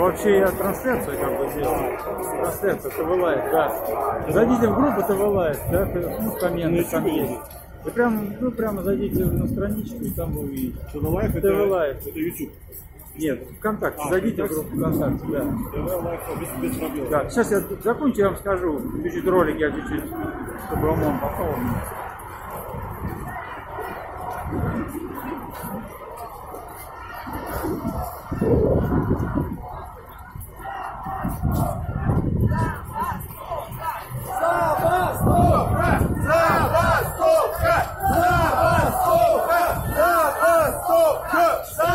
вообще я трансляцию как бы делаю. Трансляция, это вылает, да. Зайдите в группу, это вылает, да, ну, комменты там есть. Вы прямо зайдите на страничку, и там вы увидите. Что на лайф это вылает. Это YouTube. Нет, ВКонтакте, зайдите в группу ВКонтакте, да. Без проблем. Да, сейчас я закончу, я вам скажу, чуть-чуть ролик я чуть-чуть, чтобы он попал. Забастовка!